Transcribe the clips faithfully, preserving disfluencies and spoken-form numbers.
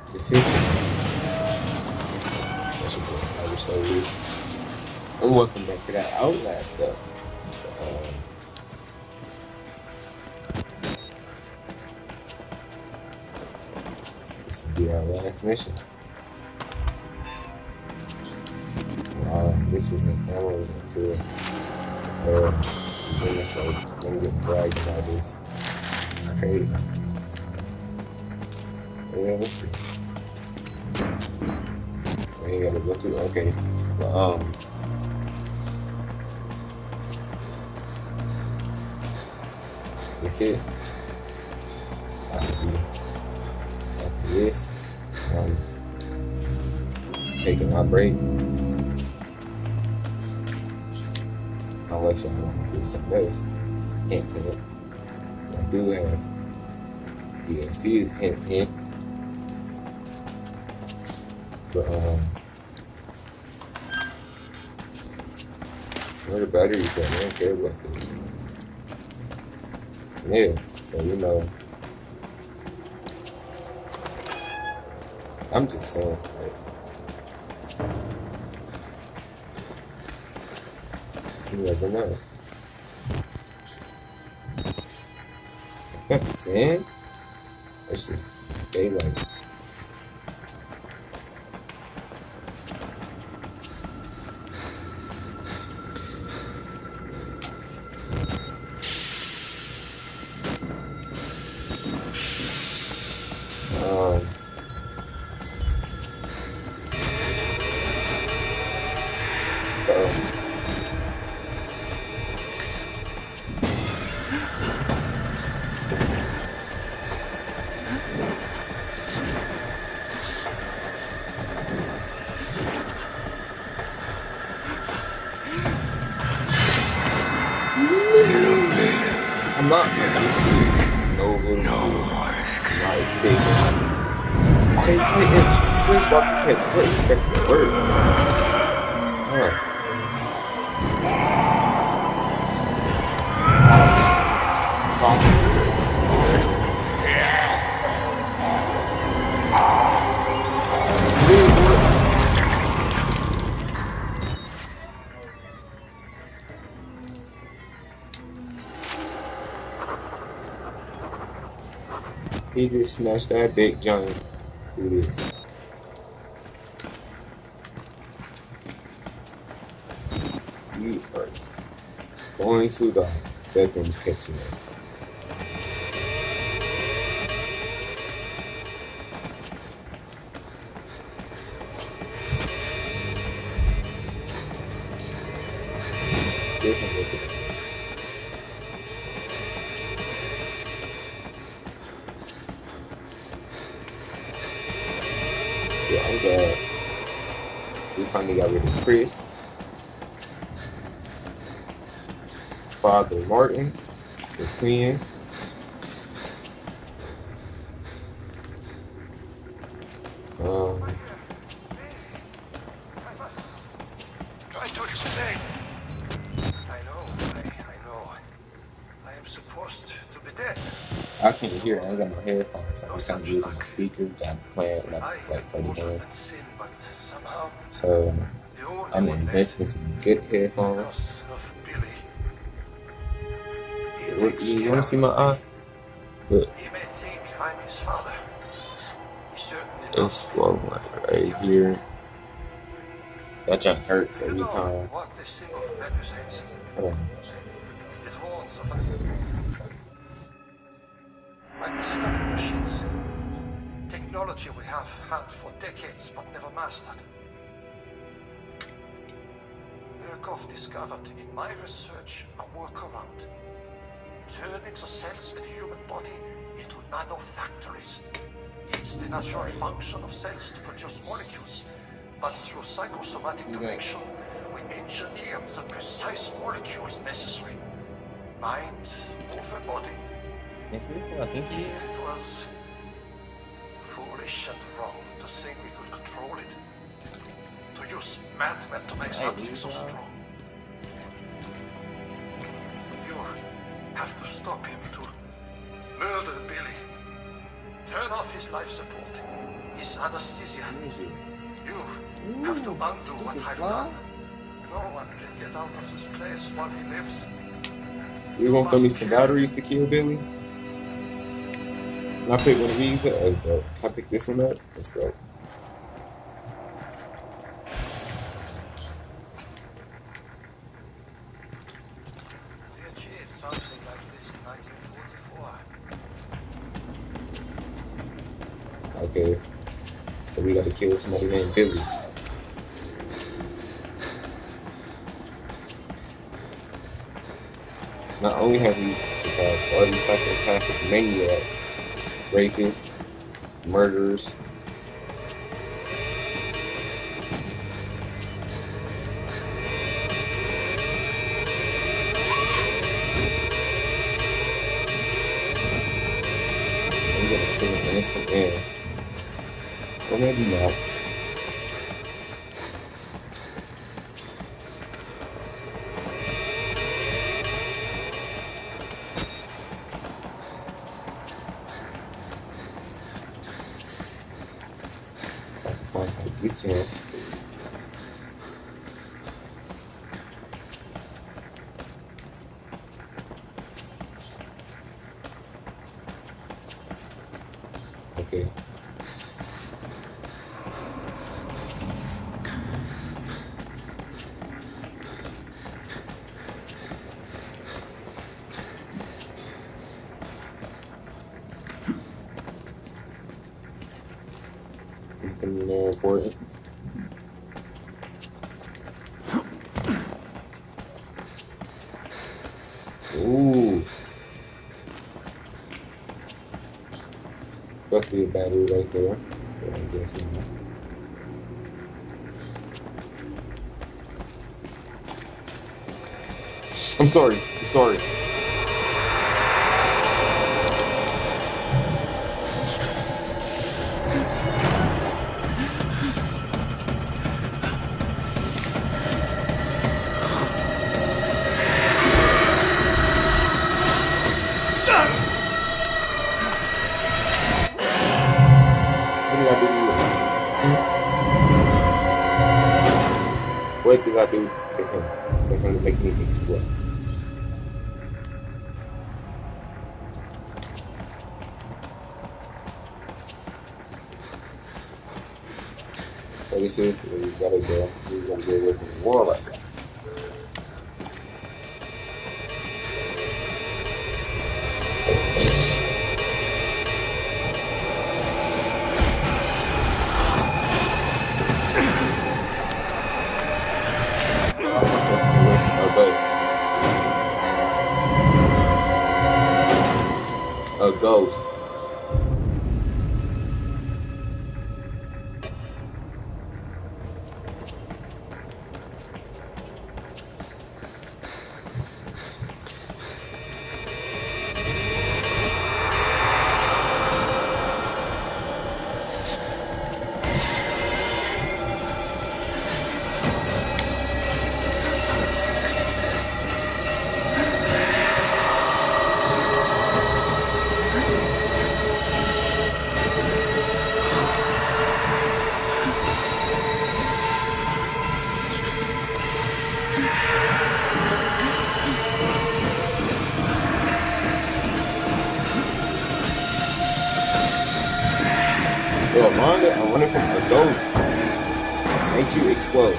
decision. That's your boy Cyber Soul. And welcome back to that Outlast stuff. Um, this will be our last mission. Uh, this was the camera into it. Uh, then it's like, let me get dragged by this. Crazy. Yeah, what's this? I ain't gotta go through. Okay. But, um. That's it. After, after this, um, taking my break. Unless y'all want to do something else. Hint, hint. I do have D L Cs, hint, hint. But, um, where the batteries at? I don't care about this. Yeah, so you know, I'm just saying, like, you never know. Got the sand? It's just daylight. Um, so, I'm not. No little no light station. Hey, hey, hey, please walk the kids. Please, that's the word. Alright. He just snatched that big giant. Who it is? We are going to the bedroom kitchen. See if I can look at it. Yeah, I'm glad we finally got rid of Chris, Father Martin, the twins. Um, Try to explain. I know, I, I know. I am supposed to be dead. I can't hear. I ain't got no headphones. So I'm kind of using my speakers. I'm playing when I like play the game. So I'm investing in some good headphones. What, you want to see my eye? Look. He may think I'm his father. He certainly It's slow like right here. That junk hurt every time. What this symbol represents. Hold on. It warns of microscopic machines. Technology we have had for decades but never mastered. Murkoff discovered in my research a workaround. Turning the cells in the human body into nanofactories. It's the natural function of cells to produce molecules, but through psychosomatic direction, we engineer the precise molecules necessary. Mind over body. Is this what I think he is? It was foolish and wrong to think we could control it. To use madmen to make something so strong. You have to stop him, to murder Billy. Turn off his life support. is anesthesia. Easy. You Ooh, have to undo stupid what I've fly. done. No one can get out of this place while he lives. You gonna throw me some batteries to kill Billy? Can I pick one of these up? Let's go. Can I pick this one up? Let's go. We achieved something like this in nineteen forty-four. Okay. So we gotta kill somebody named Billy. Not only have we surpassed all these psychopathic maniacs, rapists, murderers, we're gonna kill an innocent man. Or maybe not. It's him. Okay. Anything more important? Ooh. Supposed to be a battery right there. Yeah, I'm guessing. I'm sorry. I'm sorry. What did I do to him for him to make me explode? So this is where we gotta go. We gotta go with the wallrider. A ghost. Yo, Amanda, I'm running from a ghost. Makes you explode.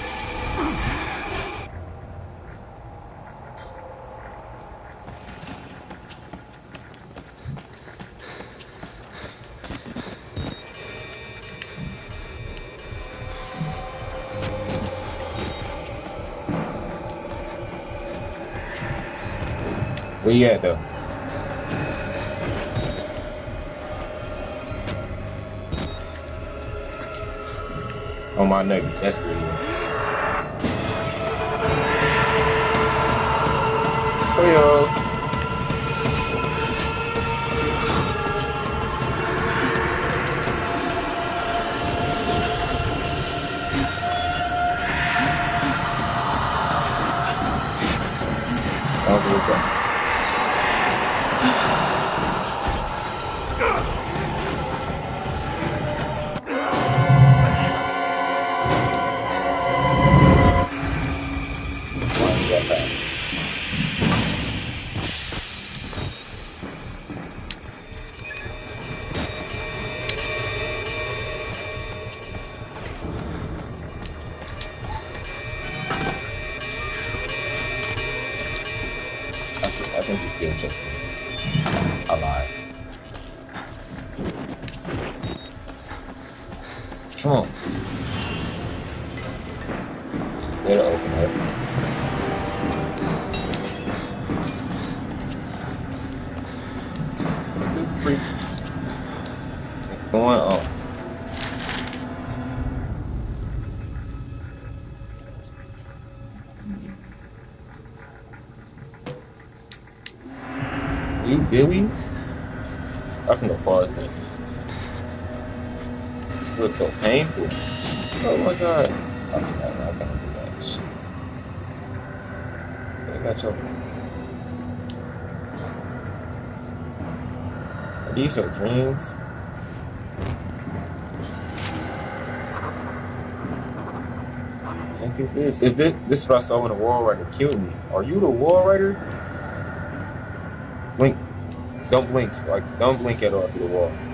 Where you at though? On my nugget, that's where he is. Oh yo. I'll go with that. skill chest. I lied. Come on. It'll open up. Freak. What's going on? You Billy? I can go pause that. This looks so painful. Oh my god. I can't, I can't do that shit. I got your. Are these your dreams? What the heck is this? Is this this is what I saw when the wallrider killed me? Are you the wallrider? Blink. Don't blink. Like don't blink at all through the wall.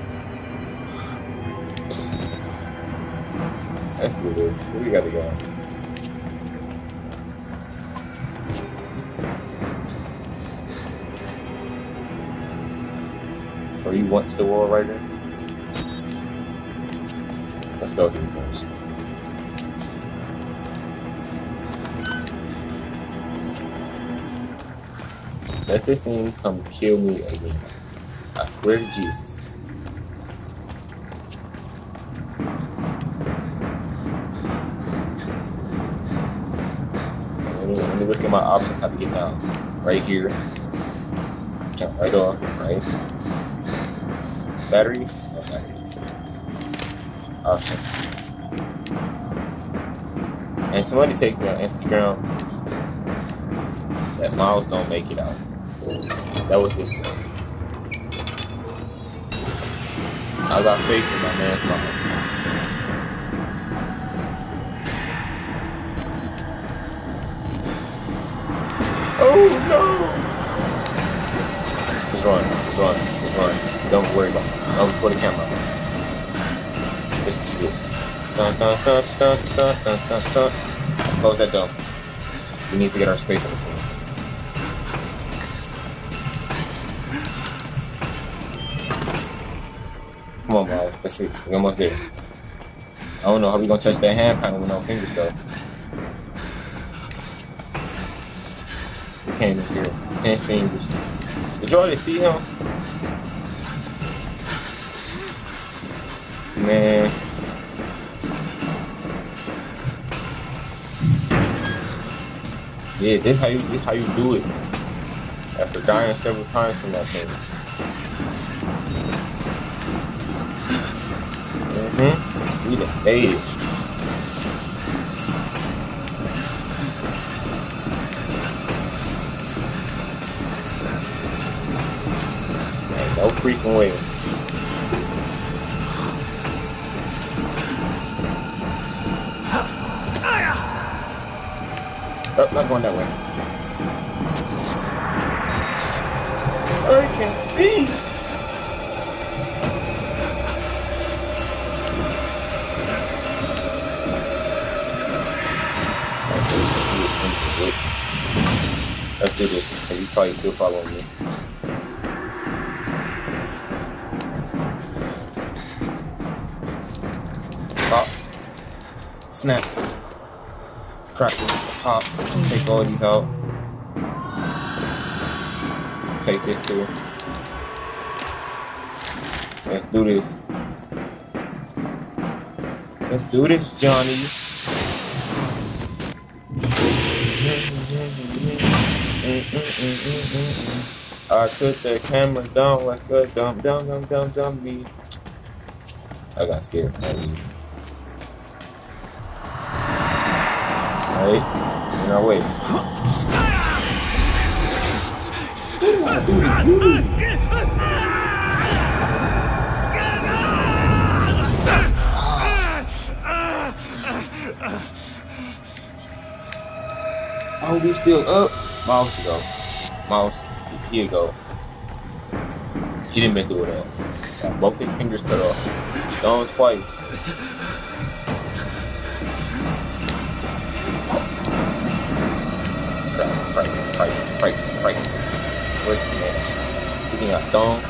Let's do this. Where we gotta go? Or you once the wallrider? Let's go here first. Let this thing come kill me again. I swear to Jesus. Let me, let me look at my options, how to get down. Right here. Jump right off, right? Batteries? No batteries. Options. And somebody takes me on Instagram that Miles don't make it out. That was this way. I got faith in my man's Miles. Oh no! Just run, just run, just run. Don't worry about it. Don't put the camera on. This is what you do. Dun, dun, dun, dun, dun, dun, dun, dun. Close that door. We need to get our space on this thing. Come on, Miles. Let's see. We're almost there. I don't know how we gonna touch that hand panel with no fingers, though. We came in here. Ten fingers. Did y'all just see him? Man. Yeah, this how you this how you do it. After dying several times from that thing. Mm-hmm. We done made it. Man, no freaking way. Oh, not going that way. I can see. Let's do this. And you probably still following me. Pop. Snap. Crack. Pop. Take all these out. Take this too. Let's do this. Let's do this, Johnny. I put the camera down like a dumb, dumb, dumb, dumb, dumb me. I got scared for that reason. Alright, in our way. Oh, we still up. Miles to go. Miles, here you go. He didn't make through it all. Got both his fingers cut off. Gone twice. Cripes, cripes, cripes, cripes. Where's the man? Getting a thong.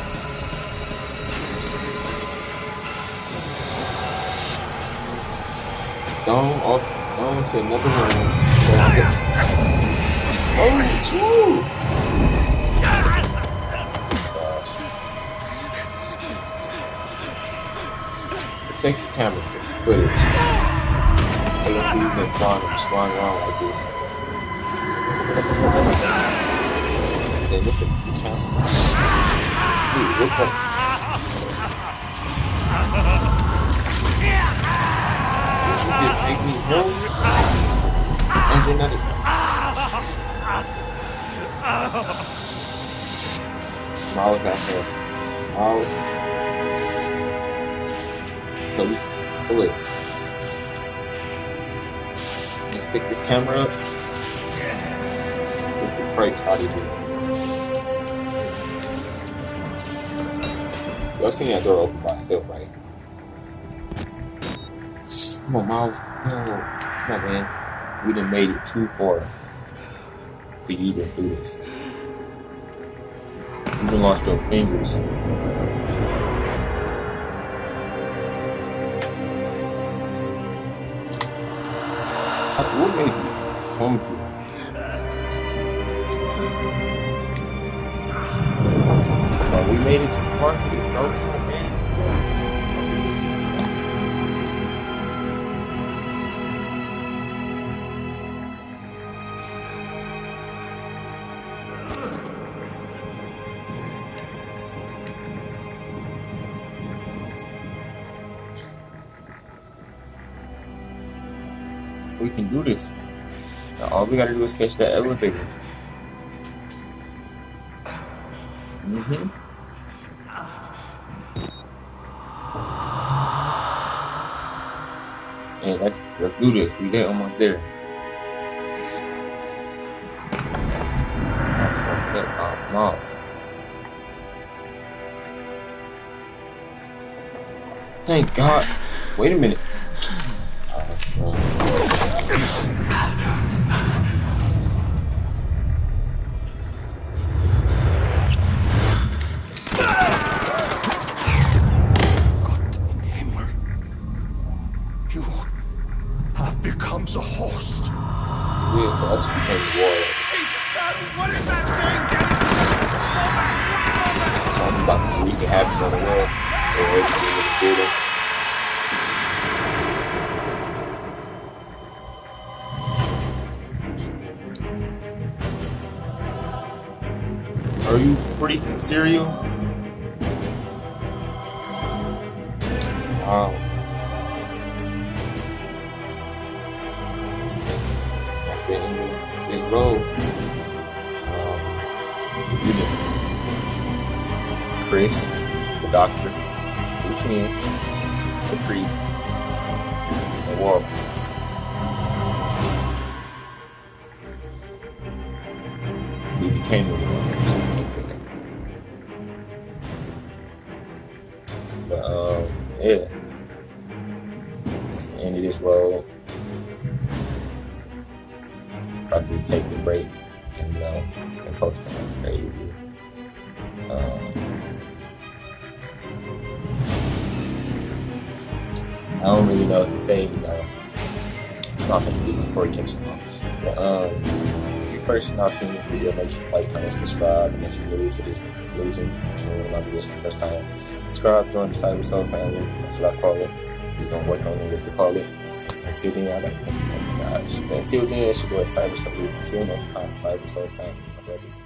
Thong off, thong to another room. Oh, two! Protect the camera for footage. I don't see you been flying and flying around like this. Then listen to the camera. Dude, look up. You just make me home and then another. Miles out here. Miles. So, so look. Let's pick this camera up. Look the crepes out of here. Y'all seen that door open by itself, right? Come on, Miles. No. Come on, man. We done made it too far for you to do this. You done lost your fingers. What made you come to? Well, we made it too far for you, bro. Come on, man. We can do this. Now, all we gotta do is catch that elevator. Mm-hmm. Hey, let's let's do this. We get almost there. That's gonna cut off off. Thank God. Wait a minute. becomes a host. Yeah, so I just became warrior. Jesus God, what is that thing? Get it! Something about to wreak havoc on the world. Or everything in the building. Are you freaking cereal? Wow. That's the end of this road. Um, Chris, the doctor, two kids, the priest, and Warp. We became the one. But um, yeah, that's the end of this road. About to take the break and you know, and post like crazy. Um, I don't really know what to say. You know, I'm not gonna do this before you catch up. But um, if you first not seen this video, make sure to like, comment, subscribe, and if you're new to this, new to my videos for the first time. Subscribe, join the Cyber Soul family. That's what I call it. We're gonna work on what to call it. Until then, I like. Until then, it's your boy Cyber Soul. Until next time, Cyber Soul family.